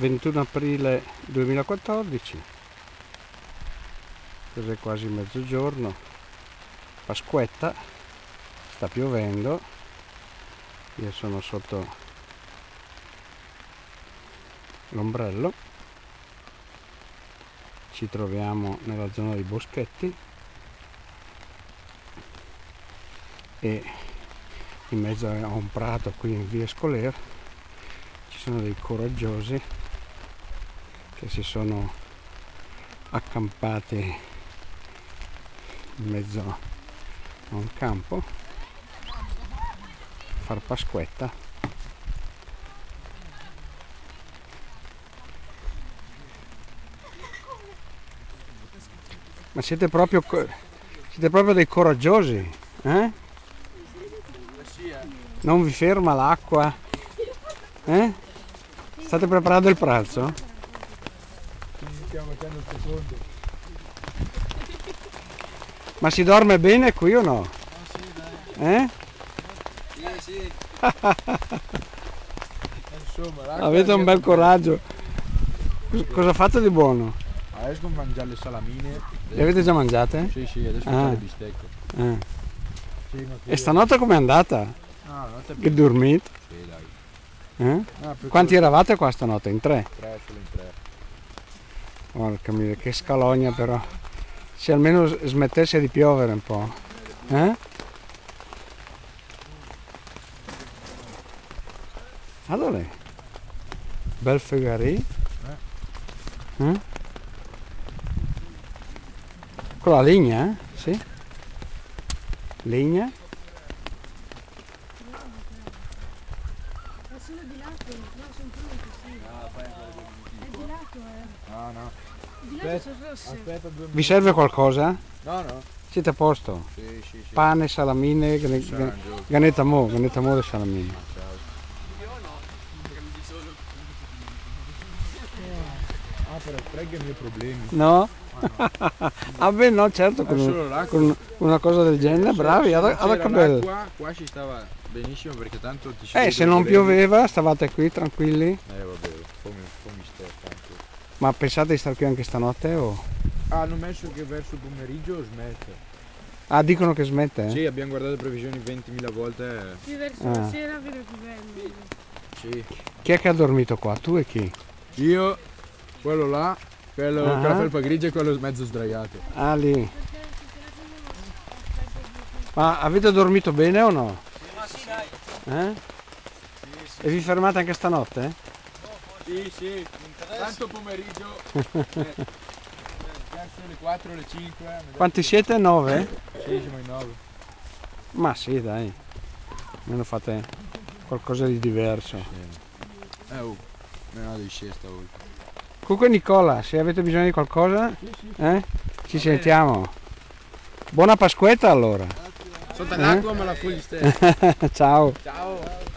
21 aprile 2014, cos'è, quasi mezzogiorno, Pasquetta, sta piovendo, io sono sotto l'ombrello, ci troviamo nella zona dei boschetti e in mezzo a un prato qui in via Escoler ci sono dei coraggiosi che si sono accampati in mezzo a un campo a far Pasquetta. Ma siete proprio dei coraggiosi, eh? Non vi ferma l'acqua? Eh? State preparando il pranzo? Stiamo facendo il secondo. Ma si dorme bene qui o no? Sì, dai. Sì. Insomma, Avete un bel coraggio. Cosa fate di buono? Adesso mangiare le salamine. Le avete già mangiate? Sì, adesso facciamo le bistecche. Sì, E stanotte com'è andata? Ah, notte Che dormite? Sì, dai. Quanti eravate qua stanotte? In tre? Solo in tre. Porca miseria, che scalogna però. Se almeno smettesse di piovere un po'. Allora, bel Fegarì. Con la legna, Sì. Legna. Sono di lato, no, sono pronti, sì. È di lato, No. Di lato sono rosse. Aspetta 2 minuti. Vi serve qualcosa? No. Siete a posto? Sì. Pane, salamine, ganetta mo di salamine. Però frega i miei problemi. No? Ah beh no, certo, con una cosa del genere, bravi, che bello. Qua ci stava benissimo perché tanto ti si Se non pioveva stavate qui tranquilli? Vabbè, come stai tanto. Ma pensate di stare qui anche stanotte o? Hanno messo che verso il pomeriggio smette. Ah, dicono che smette? Sì, abbiamo guardato previsioni 20.000 volte. Più verso la sera viene più bello. Sì. Chi è che ha dormito qua? Tu e chi? Io, quello là, quello con la felpa grigia e quello mezzo sdraiato. Ah, lì. Ma avete dormito bene o no? Sì, dai. E vi fermate anche stanotte? Sì. Tanto pomeriggio. Verso le 4, le 5. Quanti siete? 9? Sì, siamo in 9. Ma sì, dai. Almeno fate qualcosa di diverso. Sì. Meno di siesta oggi. Comunque Nicola, se avete bisogno di qualcosa, ci sentiamo. Buona Pasquetta allora. Sotto l'acqua ma la fugli stessa. Ciao. Ciao.